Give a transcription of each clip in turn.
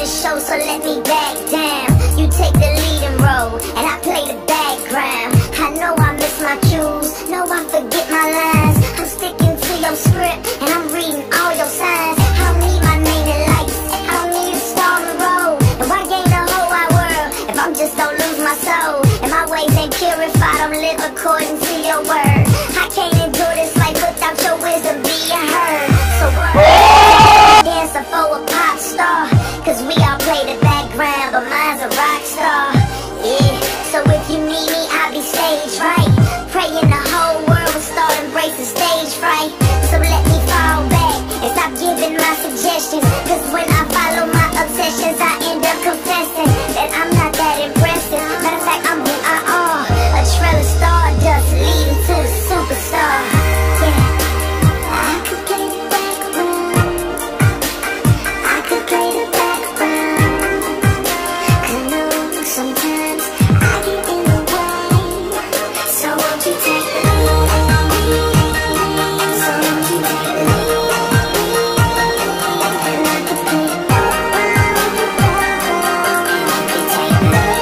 the show, so let me back down. You take the leading role, and I play the background. I know I miss my cues, know I forget my lines. I'm sticking to your script, and I'm reading all your signs. I don't need my name in lights, I don't need a star in the road. And why gain the whole wide world if I'm just gonna lose my soul? And my ways ain't purified, I'm live according to your word. I can't endure this life without your wisdom being heard. So dancing for a pop star, cause we all play the background, but mine's a rock star. Yeah, so if you need me, I'll be stage right. Praying the whole world will start embracing stage fright. So let me fall back and stop giving my suggestions, cause when I follow my obsessions, I end up confessing that I'm not that impressive. Matter of fact, I'm who I are, a trail of stardust leading to the superstar. Yeah, I could play the background, I could play the background. I know sometimes I get in the way, so won't you take the lead? So won't you take the lead? And I could play the background, you take the lead.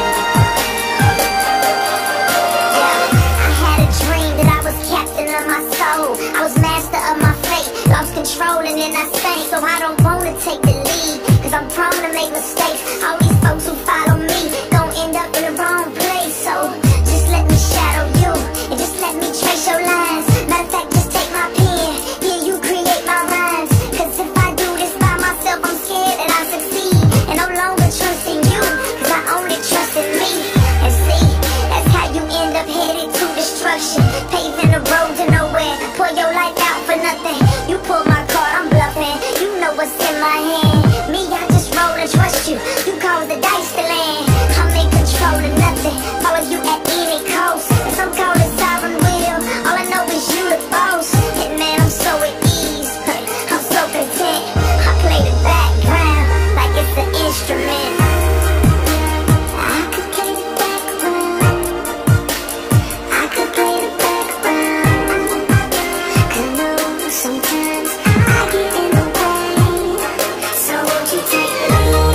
Yeah, I had a dream that I was captain of my soul. I was master of my fate, lost control and then I sank. So I don't wanna take the lead, cause I'm prone to make mistakes. All these folks who follow me gon' end up in the wrong place. So just let me shadow you, and just let me trace your lines. Matter of fact, just take my pen, yeah, you create my rhymes. Cause if I do this by myself, I'm scared that I'll succeed, and no longer trust in you, cause I only trust in me. And see, that's how you end up headed to destruction, paving the road to nowhere. Pour your life out for nothing. You pull my card, I'm bluffing. You know what's in my hand. Me, I just roll and trust you. You cause the dice to land. I'm in control of nothing. Follow you at any cost. If I'm called a sovereign will, all I know is you the boss. And man, I'm so at ease, I'm so content. I play the background like it's an instrument. I could play the background, I could play the background. I know sometimes I get in the way, so won't you take the lead?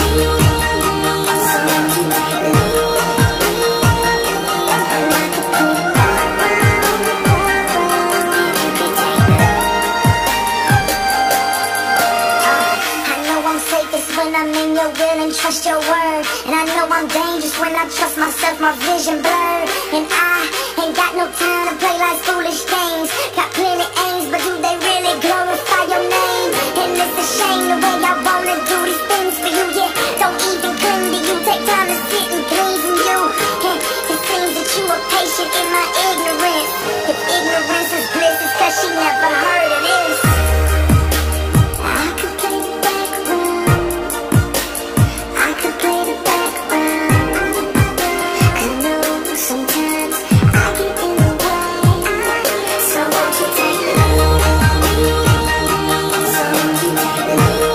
So won't you take the lead? And I could play the background, you can take the lead. I know I'm safest when I'm in your will and trust your word. And I know I'm dangerous when I trust myself, my vision blurred. And I ain't got no time to play like foolish games. Got plenty aims, but do they really glorify your name? And it's a shame the way I wanna do these things for you. Yeah, don't even cling to you, take time to sit and please in you. And it seems that you are patient in my ignorance. If ignorance is bliss, it's cause she never heard of this. I could play the background, I could play the background. I know sometimes I get in the way, so won't you take the lead? So won't you take the lead?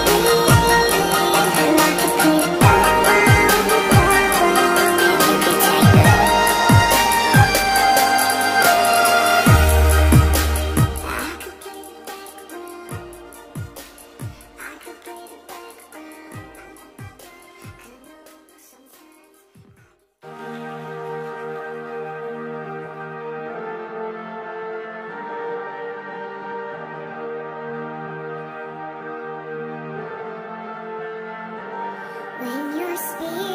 And I could play the background, you can take the lead. I could play the background, I could play the background. I know sometimes. When your spirit